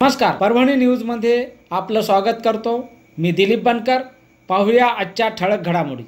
नमस्कार, परभणी न्यूजमध्ये आपलं स्वागत करतो। मी दिलीप बनकर। पाहूया आजच्या ठळक घडामोडी।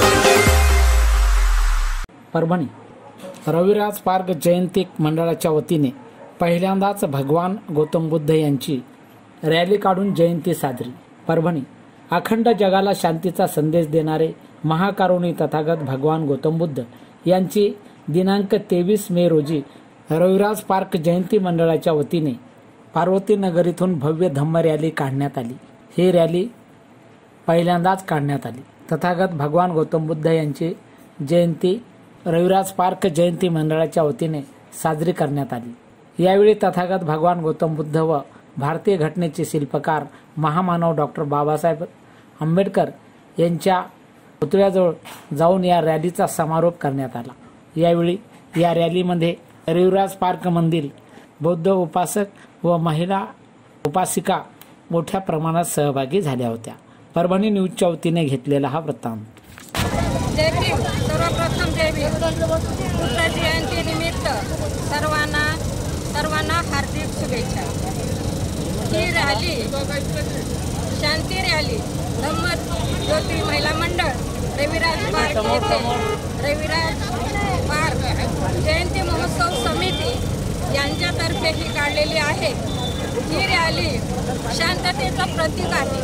परभणी रविराज पार्क जयंती मंडळाच्या वतीने पहिल्यांदाच भगवान गौतम बुद्ध यांची रॅली काढून जयंती साजरी। परभणी अखंड जगाला शांतीचा संदेश देणारे महाकारुणी तथागत भगवान गौतम बुद्ध यांची दिनांक 23 मे रोजी रविराज पार्क जयंती मंडळाच्या वतीने पार्वती नगर इथून भव्य धम्म रॅली काढण्यात आली। ही रॅली पहिल्यांदाच काढण्यात आली। तथागत भगवान गौतम बुद्ध यांची जयंती रविराज पार्क जयंती मंडळाच्या वतीने साजरी करण्यात आली। यावेळी तथागत भगवान गौतम बुद्ध व भारतीय घटनेचे शिल्पकार महामानव डॉक्टर बाबासाहेब आंबेडकर यांच्या पुतळ्याजवळ जाऊन या रॅलीचा समारोप करण्यात आला। यावेळी या रॅलीमध्ये रविराज पार्क मधील बौद्ध उपासक व महिला उपासिका मोठ्या प्रमाणात सहभागी झाल्या होत्या। परभणी न्यूजच्या वतीने घेतलेला हा वृत्तांत। जय भीम। सर्वप्रथम जय भीम। बुद्ध जयंती निमित्त सर्वांना हार्दिक शुभेच्छा। ही रॅली शांती रॅली धम्म ज्योती महिला मंडळ रविराज पार्क येथे रविराज पार्क जयंती महोत्सव समिती यांच्यातर्फे ही काढलेली आहे। ही रॅली शांततेचं प्रतीक आहे।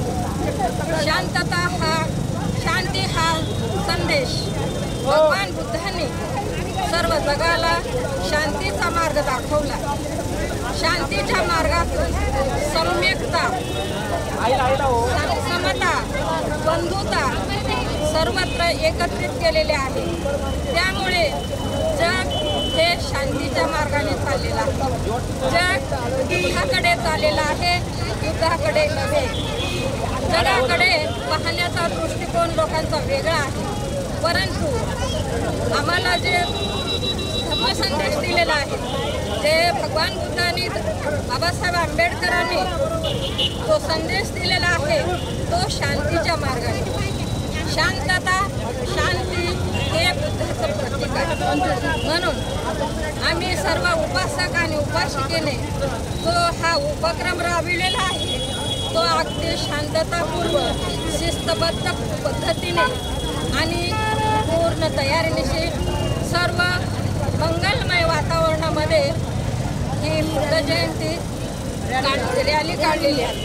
शांती हा संदेश भगवान बुद्धांनी सर्व जगाला शांतीचा मार्ग दाखवला। शांतीच्या मार्गातून सम्यकता, समता, बंधुता सर्वत्र एकत्रित केलेले आहे। त्यामुळे जग हे शांतीच्या मार्गाने चाललेलं आहे। जग युद्धाकडे चाललेलं आहे, युद्धाकडे नव्हे। जगाकडे पाहण्याचा दृष्टिकोन लोकांचा वेगळा आहे। परंतु आम्हाला जे धम्मसंदेश दिलेला आहे, जे भगवान बुद्धांनी बाबासाहेब आंबेडकरांनी जो संदेश दिलेला आहे तो शांतीच्या मार्गाने। शांतता, शांती हे बुद्धाचं प्रतीक आहे। म्हणून आम्ही सर्व उपासक आणि उपासिकेने जो हा उपक्रम राबविलेला आहे तो अगदी शांततापूर्वक शिस्तबद्ध पद्धतीने आणि पूर्ण तयारीनिशी सर्व मंगलमय वातावरणामध्ये ही बुद्ध जयंती रॅली काढलेली आहे।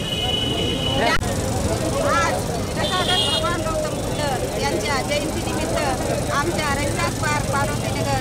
आज तथागत भगवान गौतम बुद्ध यांच्या जयंतीनिमित्त आमच्या रविराज पार्क पार्वती नगर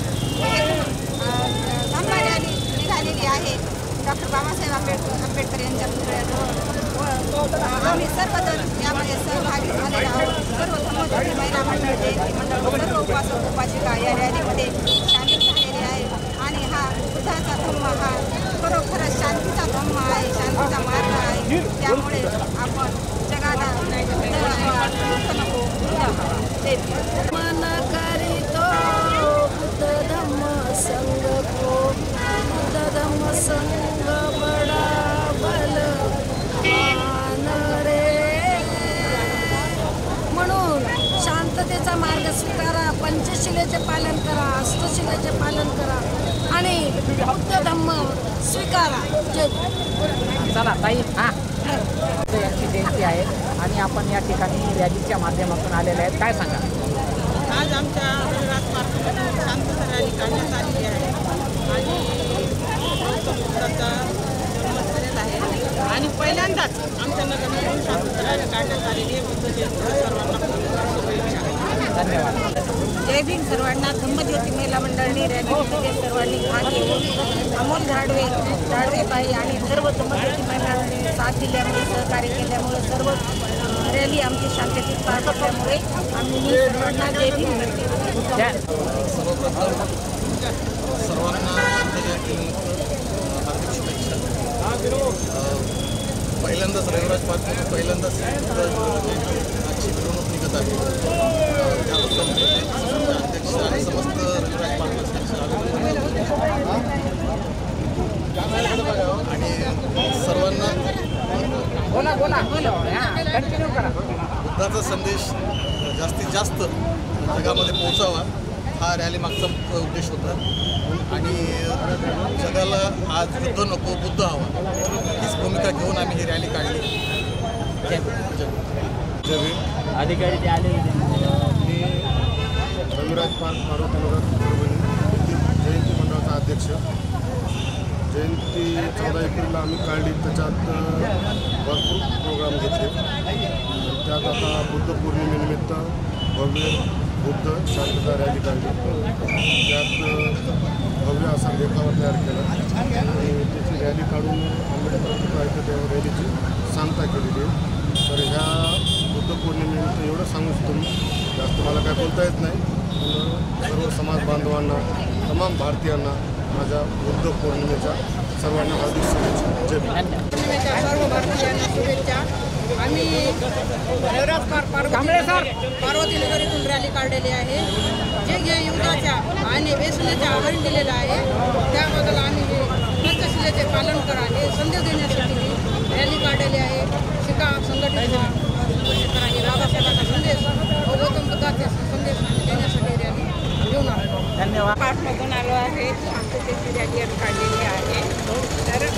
धम्म रॅली निघालेली आहे। डॉक्टर बाबासाहेब आंबेडकर यांच्या पुतळ्याजवळ आम्ही सर्वजण यामध्ये सहभागी झालेलो आहोत। सर्व धम्मज्योती महिला मंडळ जयंती मंडळ सर्व उपासक उपासिका या रॅलीमध्ये सामील झालेले आहे। आणि हा बुद्धाचा धम्म हा खरोखरच शांतीचा धम्म आहे, शांतीचा मार्ग आहे। त्यामुळे आपण जगाला नको मन करीतो बुद्ध धम्म संग को बुद्ध धम्म संग बडा बलवान रे। म्हणून शांततेचा मार्ग स्वीकारा, पंचशिलेचे पालन करा, अष्टशिलेचे पालन करा आणि बुद्ध धम्म स्वीकारा। चला ताई, यांची जयंती आहे आणि आपण या ठिकाणी रॅलीच्या माध्यमातून आलेले आहेत, काय सांगा? आज आमच्या रविराज पार्कमध्ये शांतता रॅली काढण्यात आलेली आहे आणि बुद्धाचा जन्म झालेला आहे आणि पहिल्यांदाच आमच्या नगरातून शांतता रॅली काढण्यात आलेली आहे। बुद्ध जयंती सर्वांना शुभेच्छा। धन्यवाद। जय भीम। सर्वांना धम्मज्योती महिला मंडळाने रॅलीमध्ये सर्वांनी भाग घेऊन अमोल झाडवेबाई आणि सर्व धम्मज्योती महिलांनी साथ दिल्यामुळे, सहकार्य केल्यामुळे सर्व रॅली आमची शांततेत पार पडल्यामुळे आम्ही सर्वांना जय भीम म्हणते। सर्वांना पहिल्यांदाच रविराज पार्क पहिल्यांदाच आजची मिरवणूक निघत आहे। त्याबद्दल अध्यक्ष आणि समस्त रविराज पार्क आणि सर्वांना बुद्धाचा संदेश जास्तीत जास्त जगामध्ये पोहोचावा हा रॅली मागचा मुख्य उद्देश होता आणि जगाला आज युद्ध नको बुद्ध हवा हीच भूमिका घेऊन आम्ही ही रॅली काढली. अधिकारी ते आले मी रविराज पार्क मारुतीनगर परभणी जयंती मंडळाचा अध्यक्ष. जयंती 14 एप्रिलला आम्ही काढली. त्याच्यात भरपूर प्रोग्राम घेतले. त्यात आता बुद्ध पौर्णिमेनिमित्त भव्य बुद्ध शांतता रॅली काढली. त्यात भव्य असा देखावा तयार केला आणि त्याची रॅली काढून आंबेडकर त्या रॅलीची सांगता केलेली आहे. तर ह्या बुद्ध पौर्णिमेनिमित्त एवढं सांगू शकतो, जास्त मला काय बोलता येत नाही. पण सर्व समाज बांधवांना, तमाम भारतीयांना माझ्या बुद्ध पौर्णिमेच्या सर्वांना हार्दिक शुभेच्छा. जय भीम. पौर्णिमेच्या सर्व भारतीयांना शुभेच्छा. आम्ही रविराज पार्वतीनगर इथून रॅली काढलेली आहे. जे युगाच्या आणि वेसण्याच्या आव्हान दिलेलं आहे त्याबद्दल आम्ही पंचशिलेचे पालन करा हे संदेश देण्यासाठी रॅली काढलेली आहे. शिका, संघटित करा हे बाबासाहेबांचा संदेश व गौतम बुद्धाचे संदेश देण्यासाठी रॅली घेऊन आलो. धन्यवाद. पाठमधून आलो आहे. शांततेची रॅली काढलेली आहे. तर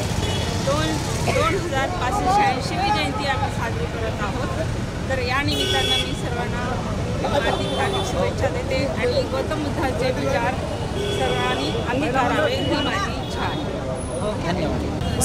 2586वी जयंती आम्ही साजरी करत आहोत. तर या निमित्तानं मी सर्वांना हार्दिक शुभेच्छा देते आणि गौतम बुद्धाचे विचार सर्वांनी अंगीकारावे ही माझी इच्छा आहे. धन्यवाद.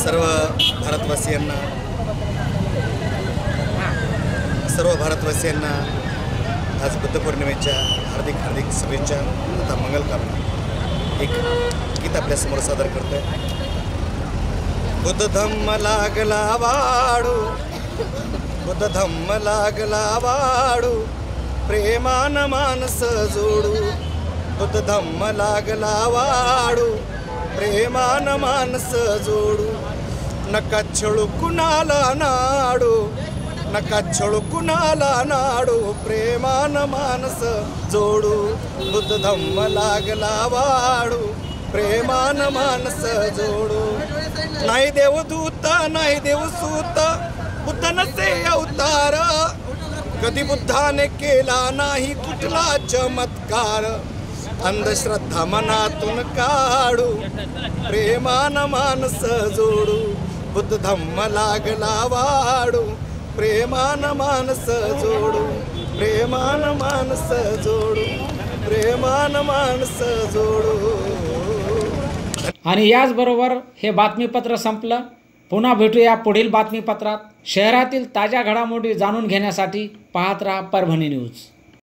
सर्व भारतवासियांना आज बुद्ध पौर्णिमेच्या हार्दिक हार्दिक शुभेच्छा तथा मंगलकामना. एक गीत आपल्यासमोर सादर करतोय. बुद्ध धम्म लागला वाढू, बुद्ध धम्म लागला वाढू, प्रेमान मानस जोडू. बुद्ध धम्म लागला वाढू, प्रेमान मानस जोडू. नका छळू कुणाला नाडू, नका छळू कुणाला नाडू, प्रेमान मानस जोडू. बुद्ध धम्म लागला वाढू, प्रेमान मानस जोडू. नाही देवदूत नाही देवसूत, बुद्ध नसे अवतार, कधी बुद्धाने केला नाही कुठला चमत्कार. अंधश्रद्धा मनातून काढू, प्रेमान मानस जोडू. बुद्ध धम्म लागला वाढू, प्रेमान मानस जोडू. प्रेमान मानस जोडू, प्रेमान मानस जोडू. आणि याचबरोबर हे बातमीपत्र संपलं. पुन्हा भेटूया पुढील बातमीपत्रात. शहरातील ताज्या घडामोडी जाणून घेण्यासाठी पाहत राहा परभणी न्यूज.